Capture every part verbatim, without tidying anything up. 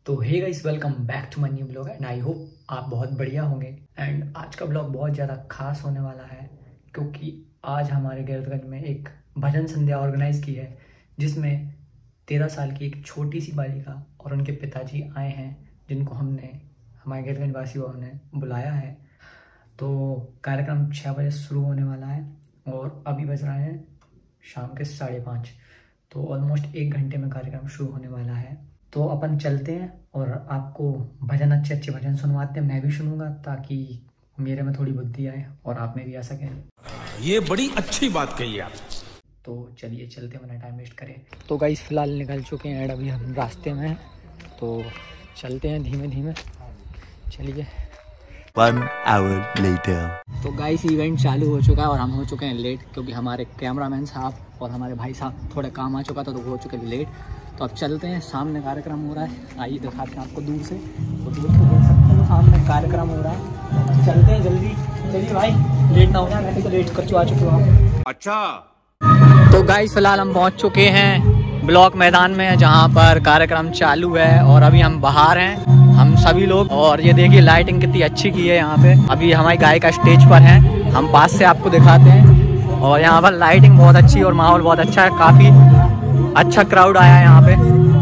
तो हे guys, welcome back to my new blog and I hope आप बहुत बढ़िया होंगे। एंड आज का ब्लॉग बहुत ज़्यादा खास होने वाला है क्योंकि आज हमारे गैरतगंज में एक भजन संध्या ऑर्गेनाइज की है जिसमें तेरह साल की एक छोटी सी बालिका और उनके पिताजी आए हैं जिनको हमने हमारे गैरतगंज वासियों ने बुलाया है। तो कार्यक्रम छः बजे शुरू होने वाला है और अभी बज रहे हैं शाम के साढ़े पाँच, तो ऑलमोस्ट एक घंटे में कार्यक्रम शुरू होने वाला है। तो अपन चलते हैं और आपको भजन अच्छे अच्छे भजन सुनवाते हैं। मैं भी सुनूंगा ताकि मेरे में थोड़ी बुद्धि आए और आप में भी आ सके। ये बड़ी अच्छी बात कही आप। तो चलिए चलते हैं, टाइम वेस्ट करें। तो गाइस फिलहाल निकल चुके हैं, अभी हम रास्ते में हैं, तो चलते हैं धीमे धीमे। चलिए। One hour later. तो गाइस इवेंट चालू हो चुका है और हम हो चुके हैं लेट क्योंकि हमारे कैमरामैन साहब और हमारे भाई साहब थोड़े काम आ चुका था तो वो हो चुके हैं लेट। तो अब चलते हैं, सामने कार्यक्रम हो रहा है। आइए दिखाते हैं आपको दूर से, तो दूर से देख सकते हो सामने कार्यक्रम हो रहा है। चलते हैं जल्दी, चलिए भाई, लेट ना हो जाए, मैं तो लेट कर चुका चुके हो। अच्छा। तो गाइस फिलहाल हम पहुंच चुके हैं ब्लॉक मैदान में जहां पर कार्यक्रम चालू है और अभी हम बाहर हैं हम सभी लोग। और ये देखिए लाइटिंग कितनी अच्छी की है यहाँ पे। अभी हमारी गायिका स्टेज पर है, हम पास से आपको दिखाते हैं। और यहाँ पर लाइटिंग बहुत अच्छी और माहौल बहुत अच्छा है, काफ़ी अच्छा क्राउड आया है यहाँ पे।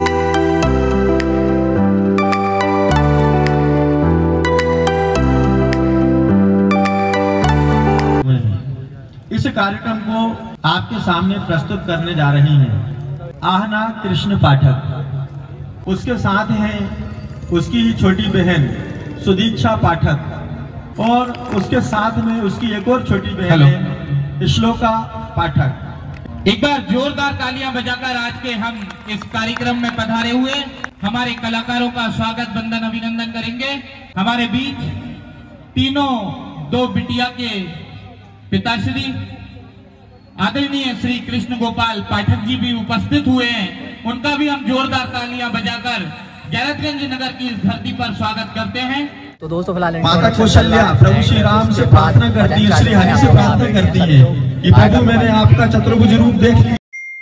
इस कार्यक्रम को आपके सामने प्रस्तुत करने जा रही हैं आहना कृष्ण पाठक। उसके साथ हैं उसकी ही छोटी बहन सुदीक्षा पाठक और उसके साथ में उसकी एक और छोटी बहन है श्लोका पाठक। एक बार जोरदार तालियां बजाकर आज के हम इस कार्यक्रम में पधारे हुए हमारे कलाकारों का स्वागत वंदन अभिनंदन करेंगे। हमारे बीच तीनों दो बिटिया के पिताश्री आदरणीय श्री कृष्ण गोपाल पाठक जी भी उपस्थित हुए हैं। उनका भी हम जोरदार तालियां बजाकर गैरतगंज नगर की इस धरती पर स्वागत करते हैं। तो दोस्तों फिलहाल माता कौशल्या प्रभु श्री राम से प्रार्थना करती है, श्री हरि से प्रार्थना करती है कि प्रभु मैंने आपका चतुर्भुज रूप देख लिया।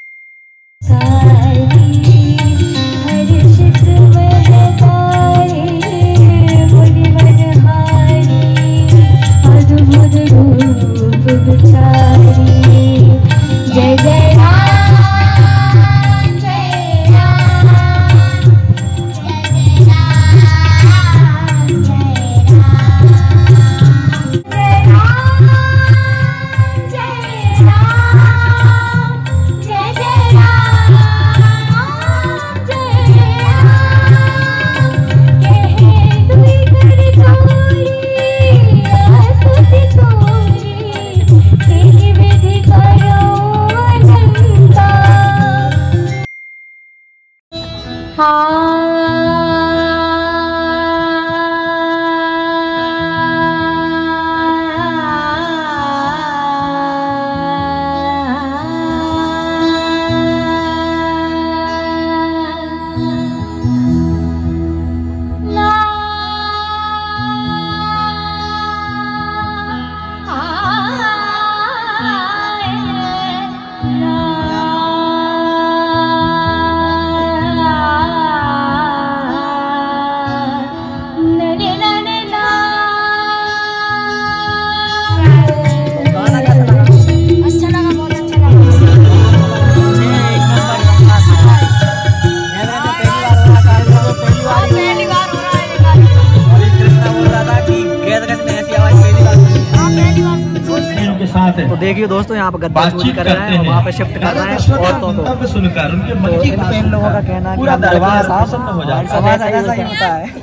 जय जय तो देखिए दोस्तों यहाँ पर गद्दा चोरी कर रहा है और वहाँ पे शिफ्ट कर रहा है औरतों को सुनकर उनके मन की इन लोगों का कहना है कि दरबार साहब हो जाता है, ऐसा ही होता है।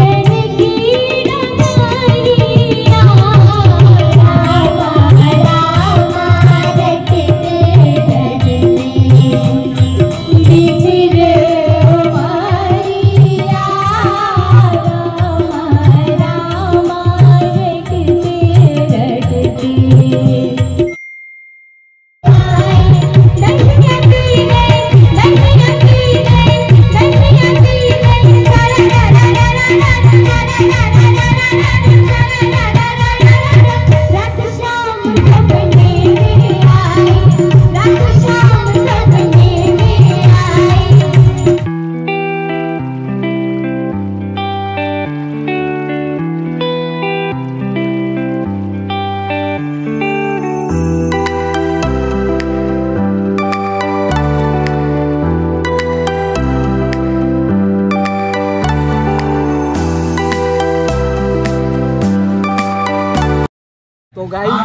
Bye.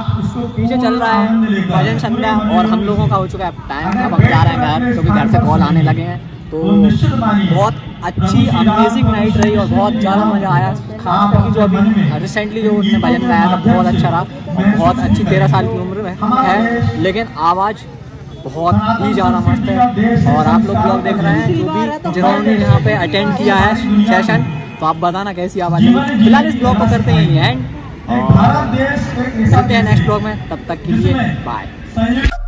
आप उसको पीछे चल रहा है भजन संध्या और हम लोगों का हो चुका है टाइम। अब हम जा रहे हैं घर क्योंकि घर से कॉल आने लगे हैं। तो बहुत अच्छी अमेजिंग नाइट रही और बहुत ज़्यादा मज़ा आया। खास करके जो अभी रिसेंटली जो उसने भजन गाया था बहुत अच्छा रहा और बहुत अच्छी तेरह साल की उम्र में है लेकिन आवाज़ बहुत ही ज़्यादा मस्त है। और आप लोग ब्लॉग देख रहे हैं जो भी जिन्होंने यहाँ पे अटेंड किया है सेशन, तो आप बताना कैसी आवाज़ है। फिलहाल इस ब्लॉग को करते हैं एंड और मिलते हैं नेक्स्ट ब्लॉग में, तब तक के लिए बाय।